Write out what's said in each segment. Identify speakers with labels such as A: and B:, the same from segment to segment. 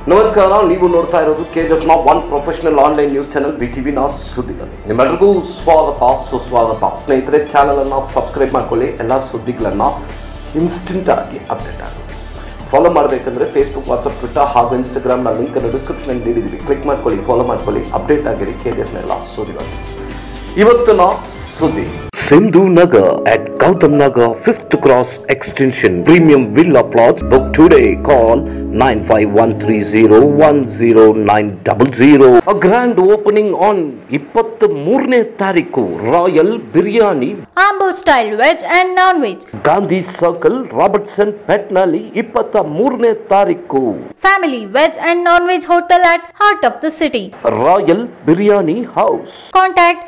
A: ನಮಸ್ಕಾರ, ನೀವು ನೋಡ್ತಾ ಇರೋದು ಕೆಜಿಎಫ್ನ one professional online news channel BTVನ ಸುದ್ದಿಗಳು. ನಿಮ್ಮೆಲ್ಲರಿಗೂ ಸ್ವಾಗತ ಸುಸ್ವಾಗತ. ಸ್ನೇಹಿತರೆ, ಚಾನಲನ್ನು ಸಬ್ಸ್ಕ್ರೈಬ್ ಮಾಡ್ಕೊಳ್ಳಿ. ಎಲ್ಲ ಸುದ್ದಿಗಳನ್ನು ಇನ್ಸ್ಟೆಂಟ್ ಆಗಿ ಅಪ್ಡೇಟ್ ಆಗುತ್ತೆ. ಫಾಲೋ ಮಾಡಬೇಕಂದ್ರೆ ಫೇಸ್ಬುಕ್, ವಾಟ್ಸಪ್, ಟ್ವಿಟರ್ ಹಾಗೂ ಇನ್ಸ್ಟಾಗ್ರಾಮ್ನ ಲಿಂಕನ್ನು ಡಿಸ್ಕ್ರಿಪ್ಷನ್ ನೀಡಿದ್ದೀವಿ. ಕ್ಲಿಕ್ ಮಾಡ್ಕೊಳ್ಳಿ, ಫಾಲೋ ಮಾಡ್ಕೊಳ್ಳಿ, ಅಪ್ಡೇಟ್ ಆಗಿರಿ ಕೆಜಿಎಫ್ನ ಎಲ್ಲ ಸುದ್ದಿಗಳು. ಇವತ್ತಿನ ಸುದ್ದಿ: Sindhu Nagar at Gautam Nagar 5th Cross Extension Premium Villa Plots. Book today. Call 9513010900. A grand opening on 23ನೇ ತಾರೀಕು. Royal Biryani,
B: Amber style veg and non-veg.
A: Gandhi Circle, Robertson Petnali 23ನೇ ತಾರೀಕು.
B: Family veg and non-veg hotel at heart of the city.
A: Royal Biryani House.
B: Contact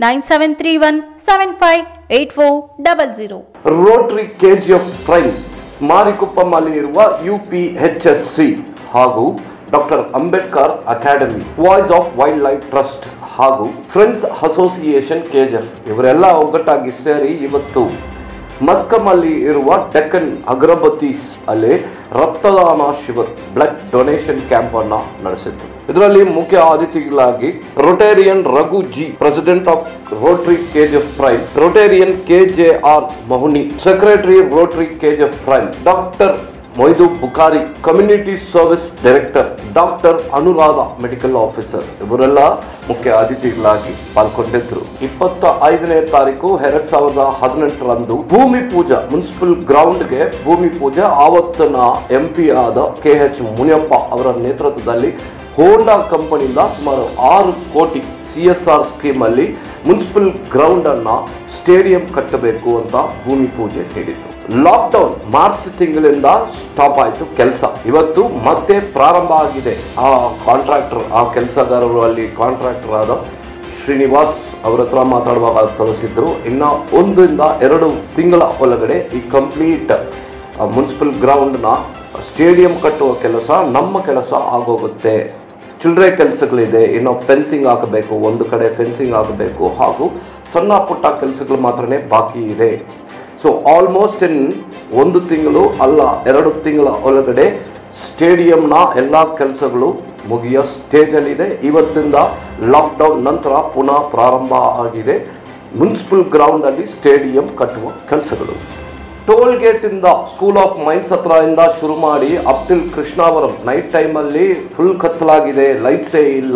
B: 9731758400.
A: Rotary KGF prime ಮಾರಿಕುಪ್ಪಂನಲ್ಲಿ ಇರುವ UPHSC ಹಾಗೂ doctor Ambedkar academy, voice of wildlife trust ಹಾಗೂ friends association KGF ಇವರೆಲ್ಲ ಒಗ್ಗಟ್ಟಾಗಿ ಸೇರಿ ಇವತ್ತು ಮಸ್ಕಮಲ್ಲಿ ಇರುವ ಡೆಕ್ಕನ್ ಅಗರಬತ್ತೀಸ್ ಅಲ್ಲಿ ರಕ್ತದಾನ ಶಿಬಿರ, ಬ್ಲಡ್ ಡೊನೇಷನ್ ಕ್ಯಾಂಪ್ ಅನ್ನ ನಡೆಸಿತ್ತು. ಇದರಲ್ಲಿ ಮುಖ್ಯ ಅತಿಥಿಗಳಾಗಿ Rotarian Raghu ji, president of rotary KGF prime, Rotarian KJR Mahuni, secretary rotary KGF prime, doctor Moidu Bukhari, community service director, doctor Anuradha, medical officer, ಇವರೆಲ್ಲ ಮುಖ್ಯ ಅತಿಥಿಗಳಾಗಿ ಪಾಲ್ಗೊಂಡಿದ್ರು. 25ನೇ ತಾರೀಕು 2018ರಂದು ಭೂಮಿ ಪೂಜಾ, ಮುನ್ಸಿಪಲ್ ಗ್ರೌಂಡ್ಗೆ ಭೂಮಿ ಪೂಜೆ. ಆವತ್ತಿನ MP ಆದ KH ಮುನಿಯಪ್ಪ ಅವರ ನೇತೃತ್ವದಲ್ಲಿ ಹೋಂಡಾ ಕಂಪನಿಯಿಂದ ಸುಮಾರು 6 ಕೋಟಿ CSR ಸ್ಕೀಮ್ ಅಲ್ಲಿ ಮುನ್ಸಿಪಲ್ ಗ್ರೌಂಡ್ ಅನ್ನ ಸ್ಟೇಡಿಯಂ ಕಟ್ಟಬೇಕು ಅಂತ ಭೂಮಿ ಪೂಜೆ ನೀಡಿತ್ತು. ಲಾಕ್ಡೌನ್ ಮಾರ್ಚ್ ತಿಂಗಳಿಂದ ಸ್ಟಾಪ್ ಆಯಿತು ಕೆಲಸ. ಇವತ್ತು ಮತ್ತೆ ಪ್ರಾರಂಭ ಆಗಿದೆ. ಆ ಕಾಂಟ್ರಾಕ್ಟರ್, ಆ ಕೆಲಸಗಾರರು, ಅಲ್ಲಿ ಕಾಂಟ್ರಾಕ್ಟರ್ ಆದ ಶ್ರೀನಿವಾಸ್ ಅವರ ಹತ್ರ ಮಾತಾಡುವಾಗ ತಿಳಿಸಿದ್ರು, ಇನ್ನ 1 ರಿಂದ 2 ತಿಂಗಳ ಒಳಗಡೆ ಈ ಕಂಪ್ಲೀಟ್ ಮುನ್ಸಿಪಲ್ ಗ್ರೌಂಡ್ನ ಸ್ಟೇಡಿಯಂ ಕಟ್ಟುವ ಕೆಲಸ ನಮ್ಮ ಕೆಲಸ ಆಗೋಗುತ್ತೆ. ಚಿಲ್ಲರೆ ಕೆಲಸಗಳಿದೆ, ಇನ್ನು ಫೆನ್ಸಿಂಗ್ ಹಾಕಬೇಕು, ಒಂದು ಕಡೆ ಫೆನ್ಸಿಂಗ್ ಆಗಬೇಕು, ಹಾಗೂ ಸಣ್ಣ ಪುಟ್ಟ ಕೆಲಸಗಳು ಮಾತ್ರನೇ ಬಾಕಿ ಇದೆ. ಸೊ ಆಲ್ಮೋಸ್ಟ್ ಇನ್ 1 ತಿಂಗಳು ಅಲ್ಲ 2 ತಿಂಗಳ ಒಳಗಡೆ ಸ್ಟೇಡಿಯಂನ ಎಲ್ಲ ಕೆಲಸಗಳು ಮುಗಿಯೋ ಸ್ಟೇಜಲ್ಲಿದೆ. ಇವತ್ತಿಂದ ಲಾಕ್ಡೌನ್ ನಂತರ ಪುನಃ ಪ್ರಾರಂಭ ಆಗಿದೆ ಮುನ್ಸಿಪಲ್ ಗ್ರೌಂಡಲ್ಲಿ ಸ್ಟೇಡಿಯಂ ಕಟ್ಟುವ ಕೆಲಸಗಳು. ಟೋಲ್ ಗೇಟಿಂದ ಸ್ಕೂಲ್ ಆಫ್ ಮೈನ್ಸ್ ಹತ್ರದಿಂದ ಶುರು ಮಾಡಿ ಅಪ್ ಟಿಲ್ ಕೃಷ್ಣಾವರಂ ನೈಟ್ ಟೈಮಲ್ಲಿ ಫುಲ್ ಕತ್ತಲಾಗಿದೆ, ಲೈಟ್ಸೇ ಇಲ್ಲ.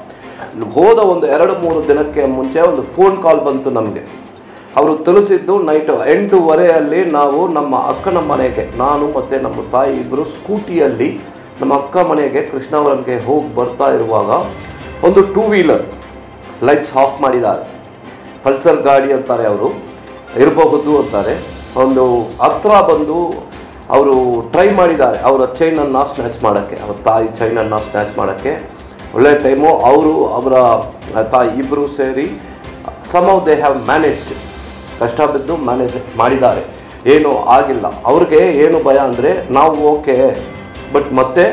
A: ಹೋದ ಒಂದು 2-3 ದಿನಕ್ಕೆ ಮುಂಚೆ ಒಂದು ಫೋನ್ ಕಾಲ್ ಬಂತು ನಮಗೆ. ಅವರು ತಿಳಿಸಿದ್ದು ನೈಟ್ 8:30 ನಾವು ನಮ್ಮ ಅಕ್ಕನ ಮನೆಗೆ, ನಾನು ಮತ್ತು ನಮ್ಮ ತಾಯಿ ಇಬ್ಬರು ಸ್ಕೂಟಿಯಲ್ಲಿ ನಮ್ಮ ಅಕ್ಕ ಮನೆಗೆ ಕೃಷ್ಣಾವರಂಗೆ ಹೋಗಿ ಬರ್ತಾ ಇರುವಾಗ ಒಂದು 2 ವೀಲರ್ ಲೈಟ್ಸ್ ಆಫ್ ಮಾಡಿದ್ದಾರೆ. ಪಲ್ಸರ್ ಗಾಡಿ ಅಂತಾರೆ ಅವರು, ಇರಬಹುದು ಅಂತಾರೆ. ಒಂದು ಹತ್ರ ಬಂದು ಅವರು ಟ್ರೈ ಮಾಡಿದ್ದಾರೆ ಅವರ ಚೈನನ್ನು ಸ್ನ್ಯಾಚ್ ಮಾಡೋಕ್ಕೆ, ಅವರ ತಾಯಿ ಚೈನನ್ನು ಸ್ನ್ಯಾಚ್ ಮಾಡೋಕ್ಕೆ. ಒಳ್ಳೆ ಟೈಮು. ಅವರು ಅವರ ತಾಯಿ ಇಬ್ಬರು ಸೇರಿ ಸಮ್ಹೌ ದೇ ಹ್ಯಾವ್ ಮ್ಯಾನೇಜ್ಡ್, ಕಷ್ಟ ಬಿದ್ದು ಮ್ಯಾನೇಜ್ ಮಾಡಿದ್ದಾರೆ. ಏನೂ ಆಗಿಲ್ಲ. ಅವ್ರಿಗೆ ಏನು ಭಯ ಅಂದರೆ ನಾವು ಓಕೆ, ಬಟ್ ಮತ್ತೆ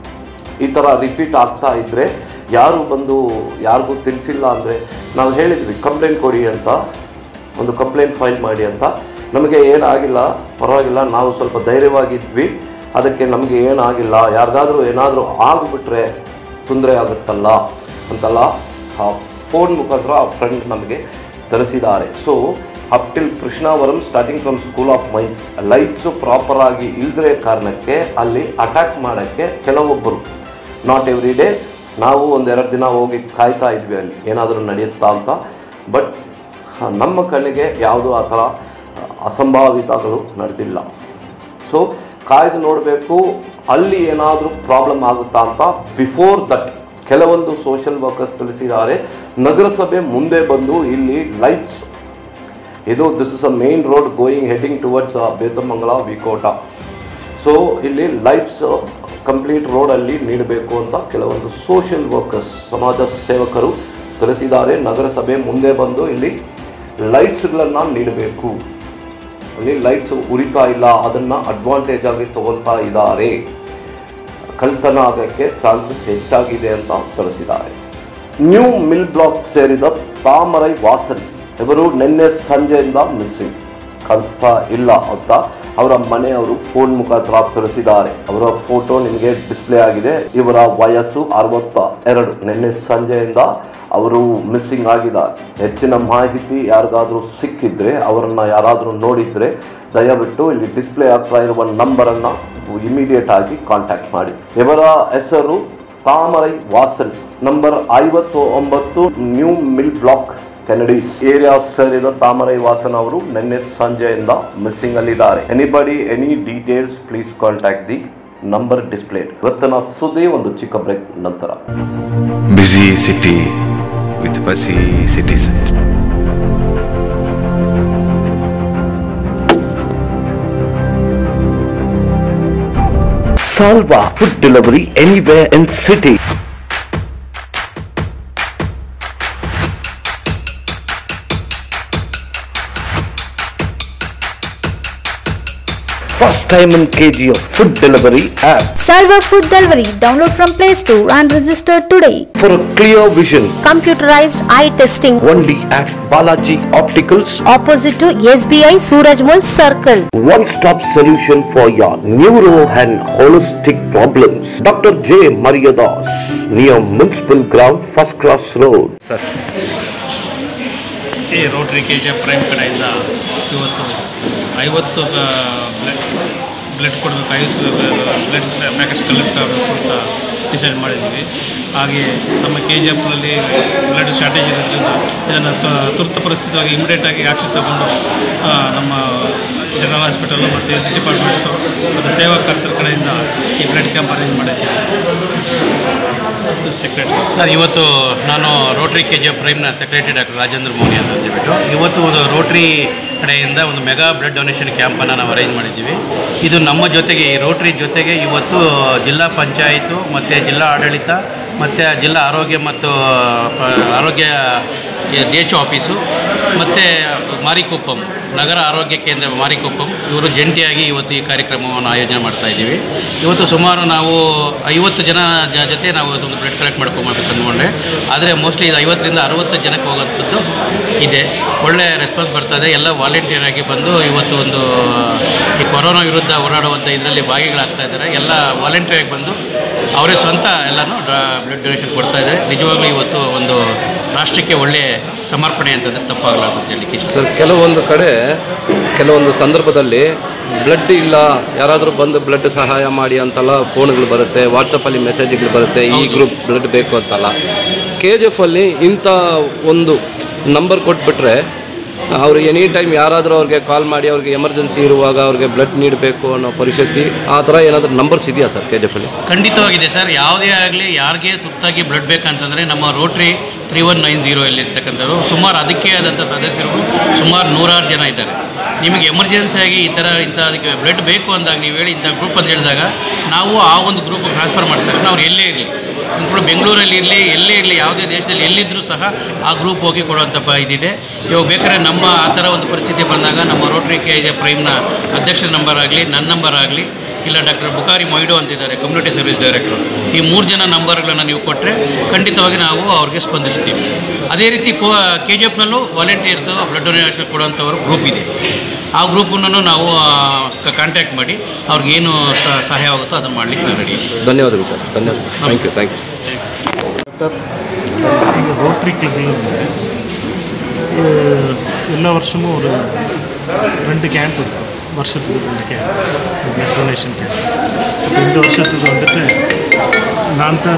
A: ಈ ಥರ ರಿಪೀಟ್ ಆಗ್ತಾ ಇದ್ದರೆ ಯಾರು ಬಂದು ಯಾರಿಗೂ ತಿಳಿಸಿಲ್ಲ ಅಂದರೆ ನಾವು ಹೇಳಿದ್ವಿ ಕಂಪ್ಲೇಂಟ್ ಕೊಡಿ ಅಂತ, ಒಂದು ಕಂಪ್ಲೇಂಟ್ ಫೈಲ್ ಮಾಡಿ ಅಂತ. ನಮಗೆ ಏನಾಗಿಲ್ಲ, ಪರವಾಗಿಲ್ಲ, ನಾವು ಸ್ವಲ್ಪ ಧೈರ್ಯವಾಗಿದ್ವಿ, ಅದಕ್ಕೆ ನಮಗೆ ಏನಾಗಿಲ್ಲ, ಯಾರಿಗಾದರೂ ಏನಾದರೂ ಆಗಿಬಿಟ್ರೆ ತೊಂದರೆ ಆಗುತ್ತಲ್ಲ ಅಂತೆಲ್ಲ ಆ ಫೋನ್ ಮುಖಾಂತರ ಆ ಫ್ರೆಂಡ್ ನಮಗೆ ತಿಳಿಸಿದ್ದಾರೆ. So up till Krishnavaram starting from school of mines lights ಪ್ರಾಪರಾಗಿ ಇಲ್ಲದೇ ಕಾರಣಕ್ಕೆ ಅಲ್ಲಿ ಅಟ್ಯಾಕ್ ಮಾಡೋಕ್ಕೆ ಕೆಲವೊಬ್ಬರು, ನಾಟ್ ಎವ್ರಿ ಡೇ, ನಾವು 1-2 ದಿನ ಹೋಗಿ ಕಾಯ್ತಾ ಇದ್ವಿ ಅಲ್ಲಿ ಏನಾದರೂ ನಡೆಯುತ್ತಾ ಅಂತ. ಬಟ್ ನಮ್ಮ ಕಣ್ಣಿಗೆ ಯಾವುದೂ ಆ ಥರ ಅಸಂಭಾವಿತಗಳು ನಡೆದಿಲ್ಲ. ಸೊ ಕಾಯ್ದು ನೋಡಬೇಕು ಅಲ್ಲಿ ಏನಾದರೂ ಪ್ರಾಬ್ಲಮ್ ಆಗುತ್ತಾ ಅಂತ. ಬಿಫೋರ್ ದಟ್ ಕೆಲವೊಂದು ಸೋಷಿಯಲ್ ವರ್ಕರ್ಸ್ ತಿಳಿಸಿದ್ದಾರೆ, ನಗರಸಭೆ ಮುಂದೆ ಬಂದು ಇಲ್ಲಿ ಲೈಟ್ಸ್, ಇದು this is a main road going heading towards Bethamangala V Kota. So ಇಲ್ಲಿ ಲೈಟ್ಸ್ ಕಂಪ್ಲೀಟ್ ರೋಡಲ್ಲಿ ನೀಡಬೇಕು ಅಂತ ಕೆಲವೊಂದು ಸೋಷಿಯಲ್ ವರ್ಕರ್ಸ್, ಸಮಾಜ ಸೇವಕರು ತಿಳಿಸಿದ್ದಾರೆ. ನಗರಸಭೆ ಮುಂದೆ ಬಂದು ಇಲ್ಲಿ ಲೈಟ್ಸ್ಗಳನ್ನು ನೀಡಬೇಕು, ಅಲ್ಲಿ ಲೈಟ್ಸ್ ಉರಿತಾ ಇಲ್ಲ, ಅದನ್ನು ಅಡ್ವಾಂಟೇಜ್ ಆಗಿ ತಗೊಳ್ತಾ ಇದ್ದಾರೆ, ಕಳ್ತನ ಆಗೋಕ್ಕೆ ಚಾನ್ಸಸ್ ಹೆಚ್ಚಾಗಿದೆ ಅಂತ ತಿಳಿಸಿದ್ದಾರೆ. ನ್ಯೂ ಮಿಲ್ ಬ್ಲಾಕ್ ಸೇರಿದ ತಾಮರೈ ವಾಸನ್ ಇವರು ನಿನ್ನೆ ಸಂಜೆಯಿಂದ ಮಿಸ್ಸಿಂಗ್, ಕಾಣಿಸ್ತಾ ಇಲ್ಲ ಅಂತ ಅವರ ಮನೆಯವರು ಫೋನ್ ಮುಖಾಂತರ ತಿಳಿಸಿದ್ದಾರೆ. ಅವರ ಫೋಟೋ ನಿಮಗೆ ಡಿಸ್ಪ್ಲೇ ಆಗಿದೆ. ಇವರ ವಯಸ್ಸು 62. ನಿನ್ನೆ ಸಂಜೆಯಿಂದ ಅವರು ಮಿಸ್ಸಿಂಗ್ ಆಗಿದ್ದಾರೆ. ಹೆಚ್ಚಿನ ಮಾಹಿತಿ ಯಾರಿಗಾದ್ರೂ ಸಿಕ್ಕಿದ್ರೆ, ಅವರನ್ನ ಯಾರಾದರೂ ನೋಡಿದ್ರೆ ದಯವಿಟ್ಟು ಇಲ್ಲಿ ಡಿಸ್ಪ್ಲೇ ಆಗ್ತಾ ಇರುವ ನಂಬರನ್ನು ಇಮಿಡಿಯೇಟ್ ಆಗಿ ಕಾಂಟ್ಯಾಕ್ಟ್ ಮಾಡಿ. ಇವರ ಹೆಸರು Thamarai Vasan, number 59, new mill block, Kennedy area ಸೇರಿದ ತಾಮರೈ ವಾಸನ್ ಅವರು ನಿನ್ನೆ ಸಂಜೆಯಿಂದ ಮಿಸ್ಸಿಂಗ್ ಅಲ್ಲಿದ್ದಾರೆ. Anybody any details please contact the number displayed. ಇವತ್ತಿನ ಸುದ್ದಿ ಒಂದು ಚಿಕ್ಕ ಬ್ರೇಕ್ ನಂತರ.
C: Busy city with busy citizens.
A: Salva food delivery anywhere in city. First time in KGF food delivery app.
B: Salva Food Delivery. Download from Play Store and register today.
A: For a clear vision,
B: Computerized eye testing.
A: only at Balaji Opticals.
B: Opposite to SBI Surajmal Circle.
A: One-stop solution for your neuro and holistic problems. Dr. J. Mariadas, near Municipal Ground, First Cross Road.
D: Sir. ಈ Rotary KGF prime ಕಡೆಯಿಂದ ಇವತ್ತು 50 blood ಕೊಡಬೇಕು, 50 blood packets collect ಆಗಬೇಕು ಅಂತ decide ಮಾಡಿದ್ದೀವಿ. ಹಾಗೆ ನಮ್ಮ KGFನಲ್ಲಿ blood shortage ಇರೋದ್ರಿಂದ ಇದನ್ನು ತುರ್ತು ಪರಿಸ್ಥಿತಿಯಾಗಿ ಇಮಿಡಿಯೇಟಾಗಿ ಆಕ್ಷನ್ ತಗೊಂಡು ನಮ್ಮ ಜನರಲ್ ಹಾಸ್ಪಿಟಲ್ ಮತ್ತು ಹೆಲ್ತ್ ಡಿಪಾರ್ಟ್ಮೆಂಟ್ಸು ಮತ್ತು ಸೇವಾ ಕರ್ತರ ಕಡೆಯಿಂದ ಈ ಬ್ಲಡ್ ಕ್ಯಾಂಪ್ ಅರೇಂಜ್ ಮಾಡಿದ್ದೀವಿ. ಸೆಕ್ರೆಟರಿ ಸರ್, ಇವತ್ತು ನಾನು ರೋಟರಿ KGF ಪ್ರೈಮ್ನ ಸೆಕ್ರೆಟರಿ ಡಾಕ್ಟರ್ ರಾಜೇಂದ್ರ ಮೋನಿ ಅಂತ ಅಂದ್ಬಿಟ್ಟು ಇವತ್ತು ಒಂದು ರೋಟರಿ ಕಡೆಯಿಂದ ಒಂದು ಮೆಗಾ ಬ್ಲಡ್ ಡೊನೇಷನ್ ಕ್ಯಾಂಪನ್ನು ನಾವು ಅರೇಂಜ್ ಮಾಡಿದ್ದೀವಿ. ಇದು ನಮ್ಮ ಜೊತೆಗೆ, ಈ ರೋಟರಿ ಜೊತೆಗೆ ಇವತ್ತು ಜಿಲ್ಲಾ ಪಂಚಾಯಿತು ಮತ್ತು ಜಿಲ್ಲಾ ಆಡಳಿತ ಮತ್ತು ಜಿಲ್ಲಾ ಆರೋಗ್ಯ ಮತ್ತು ಆರೋಗ್ಯ DHO ಆಫೀಸು ಮತ್ತು ಮಾರಿಕೊಪ್ಪಂ ನಗರ ಆರೋಗ್ಯ ಕೇಂದ್ರ ಮಾರಿಕೊಪ್ಪಂ ಇವರು ಜಂಟಿಯಾಗಿ ಇವತ್ತು ಈ ಕಾರ್ಯಕ್ರಮವನ್ನು ಆಯೋಜನೆ ಮಾಡ್ತಾಯಿದ್ದೀವಿ. ಇವತ್ತು ಸುಮಾರು ನಾವು 50 ಜನ ಜೊತೆ ನಾವು ಒಂದು ಬ್ಲಡ್ ಕಲೆಕ್ಟ್ ಮಾಡ್ಕೊಬೇಕು ಅಂದ್ಕೊಂಡೆ. ಆದರೆ ಮೋಸ್ಟ್ಲಿ ಇದು 50ರಿಂದ 60 ಜನಕ್ಕೆ ಹೋಗೋಂಥದ್ದು ಇದೆ. ಒಳ್ಳೆಯ ರೆಸ್ಪಾನ್ಸ್ ಬರ್ತದೆ. ಎಲ್ಲ ವಾಲಂಟಿಯರ್ ಆಗಿ ಬಂದು ಇವತ್ತು ಒಂದು ಈ ಕೊರೋನಾ ವಿರುದ್ಧ ಹೋರಾಡುವಂಥ ಇದರಲ್ಲಿ ಭಾಗಿಗಳಾಗ್ತಾ ಇದ್ದಾರೆ. ಎಲ್ಲ ವಾಲಂಟಿಯರ್ ಆಗಿ ಬಂದು ಅವರೇ ಸ್ವಂತ ಎಲ್ಲನೂ ಬ್ಲಡ್ ಡೊನೇಷನ್ ಕೊಡ್ತಾ ಇದ್ದಾರೆ. ನಿಜವಾಗ್ಲೂ ಇವತ್ತು ಒಂದು ರಾಷ್ಟ್ರಕ್ಕೆ ಒಳ್ಳೆಯ ಸಮರ್ಪಣೆ ಅಂತಂದರೆ ತಪ್ಪಾಗಲಾಗುತ್ತೆ ಹೇಳಲಿಕ್ಕೆ.
E: ಸರ್, ಕೆಲವೊಂದು ಸಂದರ್ಭದಲ್ಲಿ ಬ್ಲಡ್ ಇಲ್ಲ, ಯಾರಾದರೂ ಬಂದು ಬ್ಲಡ್ ಸಹಾಯ ಮಾಡಿ ಅಂತೆಲ್ಲ ಫೋನ್ಗಳು ಬರುತ್ತೆ, ವಾಟ್ಸಪ್ಪಲ್ಲಿ ಮೆಸೇಜ್ಗಳು ಬರುತ್ತೆ, ಈ ಗ್ರೂಪ್ ಬ್ಲಡ್ ಬೇಕು ಅಂತಲ್ಲ. KGF ಅಲ್ಲಿ ಇಂಥ ಒಂದು ನಂಬರ್ ಕೊಟ್ಬಿಟ್ರೆ ಅವರು ಎನಿ ಟೈಮ್ ಯಾರಾದರೂ ಅವ್ರಿಗೆ ಕಾಲ್ ಮಾಡಿ ಅವ್ರಿಗೆ ಎಮರ್ಜೆನ್ಸಿ ಇರುವಾಗ ಅವ್ರಿಗೆ ಬ್ಲಡ್ ನೀಡಬೇಕು ಅನ್ನೋ ಪರಿಸ್ಥಿತಿ, ಆ ಥರ ಏನಾದರೂ ನಂಬರ್ಸ್ ಇದೆಯಾ ಸರ್ KGF ಅಲ್ಲಿ?
D: ಖಂಡಿತವಾಗಿದೆ ಸರ್. ಯಾವುದೇ ಆಗಲಿ ಯಾರಿಗೆ ತುರ್ತಾಗಿ ಬ್ಲಡ್ ಬೇಕಂತಂದರೆ ನಮ್ಮ ರೋಟ್ರಿ 3190 ಇರ್ತಕ್ಕಂಥವ್ರು ಸುಮಾರು ಅದಕ್ಕೆ ಆದಂಥ ಸದಸ್ಯರು ಸುಮಾರು 106 ಜನ ಇದ್ದಾರೆ. ನಿಮಗೆ ಎಮರ್ಜೆನ್ಸಿಯಾಗಿ ಅದಕ್ಕೆ ಬ್ಲಡ್ ಬೇಕು ಅಂದಾಗ ನೀವು ಹೇಳಿ ಇಂಥ ಗ್ರೂಪ್ ಅಂತ ಹೇಳಿದಾಗ ನಾವು ಆ ಒಂದು ಗ್ರೂಪಿಗೆ ಟ್ರಾನ್ಸ್ಫರ್ ಮಾಡ್ತಾರೆ. ನಾವು ಎಲ್ಲೇ ಇರಲಿ, ಕೂಡ ಬೆಂಗಳೂರಲ್ಲಿ ಇರಲಿ, ಎಲ್ಲೇ ಇರಲಿ, ಯಾವುದೇ ದೇಶದಲ್ಲಿ ಎಲ್ಲಿದ್ದರೂ ಸಹ ಆ ಗ್ರೂಪ್ ಹೋಗಿ ಕೊಡುವಂಥ ಇದಿದೆ. ಇವಾಗ ಬೇಕಾದ್ರೆ ನಮ್ಮ ಆ ಥರ ಒಂದು ಪರಿಸ್ಥಿತಿ ಬಂದಾಗ ನಮ್ಮ ರೋಟರಿ KGF ಪ್ರೈಮ್ನ ಅಧ್ಯಕ್ಷರ ನಂಬರ್ ಆಗಲಿ, ನನ್ನ ನಂಬರ್ ಆಗಲಿ, ಇಲ್ಲ ಡಾಕ್ಟರ್ ಬುಕಾರಿ ಮೊಯ್ಡೋ ಅಂತಿದ್ದಾರೆ ಕಮ್ಯುನಿಟಿ ಸರ್ವಿಸ್ ಡೈರೆಕ್ಟರ್, ಈ 3 ಜನ ನಂಬರ್ಗಳನ್ನು ನೀವು ಕೊಟ್ಟರೆ ಖಂಡಿತವಾಗಿ ನಾವು ಅವ್ರಿಗೆ ಸ್ಪಂದಿಸ್ತೀವಿ. ಅದೇ ರೀತಿ KGFನಲ್ಲೂ ವಾಲಂಟಿಯರ್ಸು ಬ್ಲಡ್ ಡೊನೇಷನ್ ಕೊಡುವಂಥವ್ರು ಗ್ರೂಪ್ ಇದೆ. ಆ ಗ್ರೂಪನ್ನು ನಾವು ಕಾಂಟ್ಯಾಕ್ಟ್ ಮಾಡಿ ಅವ್ರಿಗೇನು ಸಹಾಯ ಆಗುತ್ತೋ ಅದನ್ನು ಮಾಡಲಿಕ್ಕೆ ನಾವು ರೆಡಿ.
E: ಧನ್ಯವಾದಗಳು ಸರ್, ಧನ್ಯವಾದ. Thank you
F: sir. ಈಗ ರೋಟ್ರಿ ಕ್ಲಬ್ಬಿல் எல்லா வருஷமும் ஒரு 2 கேம்ப் இருக்கும். வருஷத்துக்கு 2 கேம்ப், பிளட் டொனேஷன் கேம்ப். இந்த வருஷத்துக்கு வந்துட்டு நான் தான்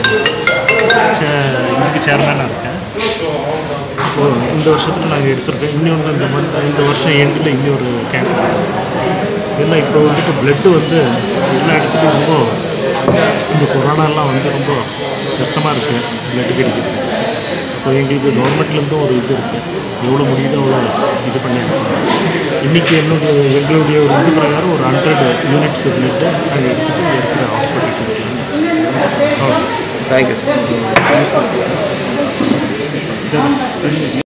F: இதுக்கு சேர்மேனாக இருக்கேன். இப்போது இந்த வருஷத்தில் நாங்கள் எடுத்திருக்கோம். இன்னொன்று இந்த வருஷம் எண்டில் இன்னொரு கேம்ப் இதெல்லாம் இப்போ வந்துட்டு பிளட்டு வந்து எல்லா இடத்துலையும் ரொம்ப இந்த கொரோனாலாம் வந்து ரொம்ப கஷ்டமாக இருக்குது பிளட்டு கிடைக்கிறது. இப்போ எங்களுக்கு கவர்மெண்ட்லேருந்தும் ஒரு இது இருக்குது, எவ்வளோ முடியுதோ அவ்வளோ இது பண்ணியிருக்கோம். இன்றைக்கி எங்களுடைய ஒரு இது பிரகாரம் ஒரு 100 யூனிட்ஸ் பிளட்டு நாங்கள் எடுத்துகிட்டு இருக்கிற ஹாஸ்பிட்டலுக்கு கொடுக்கலாம்.
E: Thank you sir.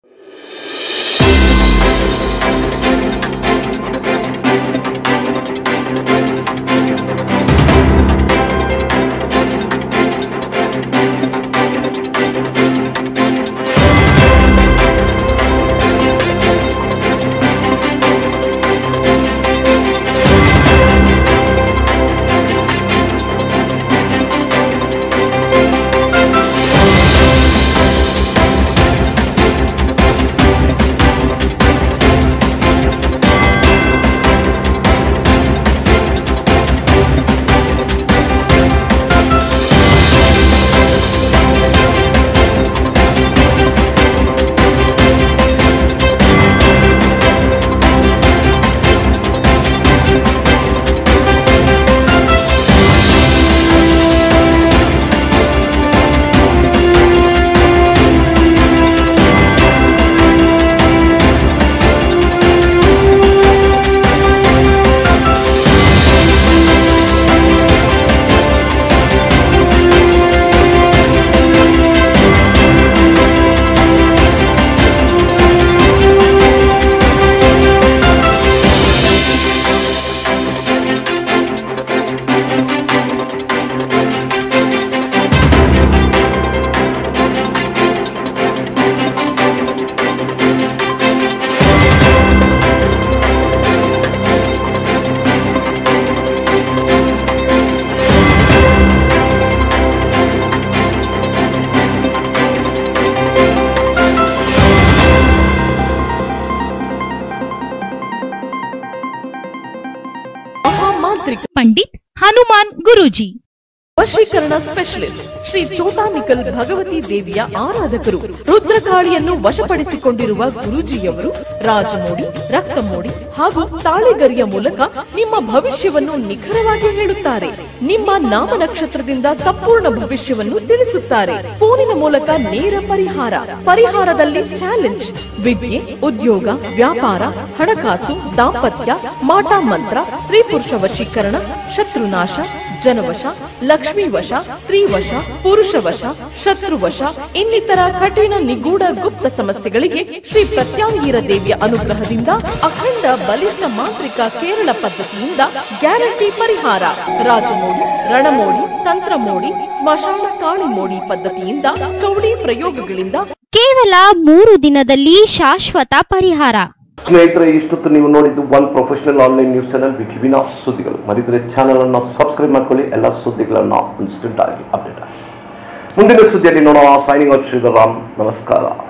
G: ಗುರೂಜಿ.
H: ವಶೀಕರಣ ಸ್ಪೆಷಲಿಸ್ಟ್ ಶ್ರೀ ಚೋಟಾನಿಕಲ್ ಭಗವತಿ ದೇವಿಯ ಆರಾಧಕರು. ರುದ್ರಕಾಳಿಯನ್ನು ವಶಪಡಿಸಿಕೊಂಡಿರುವ ಗುರೂಜಿಯವರು ರಾಜಮೋಡಿ, ರಕ್ತಮೋಡಿ ಹಾಗೂ ತಾಳೆಗರಿಯ ಮೂಲಕ ನಿಮ್ಮ ಭವಿಷ್ಯವನ್ನು ನಿಖರವಾಗಿ ಹೇಳುತ್ತಾರೆ. ನಿಮ್ಮ ನಾಮ ನಕ್ಷತ್ರದಿಂದ ಸಂಪೂರ್ಣ ಭವಿಷ್ಯವನ್ನು ತಿಳಿಸುತ್ತಾರೆ. ಫೋನಿನ ಮೂಲಕ ನೇರ ಪರಿಹಾರದಲ್ಲಿ ಚಾಲೆಂಜ್, ವಿದ್ಯೆ, ಉದ್ಯೋಗ, ವ್ಯಾಪಾರ, ಹಣಕಾಸು, ದಾಂಪತ್ಯ, ಮಾಟ ಮಂತ್ರ, ಸ್ತ್ರೀ ಪುರುಷ ವಶೀಕರಣ, ಶತ್ರುನಾಶ, ಜನವಶ, ಲಕ್ಷ್ಮೀ ವಶ, ಸ್ತ್ರೀ ವಶ, ಪುರುಷ ವಶ, ಶತ್ರುವಶ, ಇನ್ನಿತರ ಕಠಿಣ ನಿಗೂಢ ಗುಪ್ತ ಸಮಸ್ಯೆಗಳಿಗೆ ಶ್ರೀ ಪ್ರತ್ಯಾಂಗೀರ ದೇವಿಯ ಅನುಗ್ರಹದಿಂದ ಅಖಂಡ ಬಲಿಷ್ಠ ಮಾಂತ್ರಿಕ ಕೇರಳ ಪದ್ಧತಿಯಿಂದ ಗ್ಯಾರಂಟಿ ಪರಿಹಾರ. ರಾಜಮೋಡಿ, ರಣಮೋಡಿ, ತಂತ್ರಮೋಡಿ, ಸ್ಮಶಾನ ಕಾಳಿ ಮೋಡಿ ಪದ್ಧತಿಯಿಂದ ಚೌಡಿ ಪ್ರಯೋಗಗಳಿಂದ
G: ಕೇವಲ 3 ದಿನದಲ್ಲಿ ಶಾಶ್ವತ ಪರಿಹಾರ.
A: ಸ್ನೇಹಿತರೆ, ಇಷ್ಟೊತ್ತು ನೀವು ನೋಡಿದ್ದು one professional online news channel ವಿಧಿವಿನ ಸುದ್ದಿಗಳು. ಮರಿದರೆ ಚಾನಲ್ ಅನ್ನು ಸಬ್ಸ್ಕ್ರೈಬ್ ಮಾಡ್ಕೊಳ್ಳಿ. ಎಲ್ಲ ಸುದ್ದಿಗಳನ್ನು ಇನ್ಸ್ಟೆಂಟ್ ಆಗಿ ಅಪ್ಡೇಟ್ ಆಗಿ ಮುಂದಿನ ಸುದ್ದಿಯಲ್ಲಿ ನೋಡೋಣ. Signing out Sridhar Ram. ನಮಸ್ಕಾರ.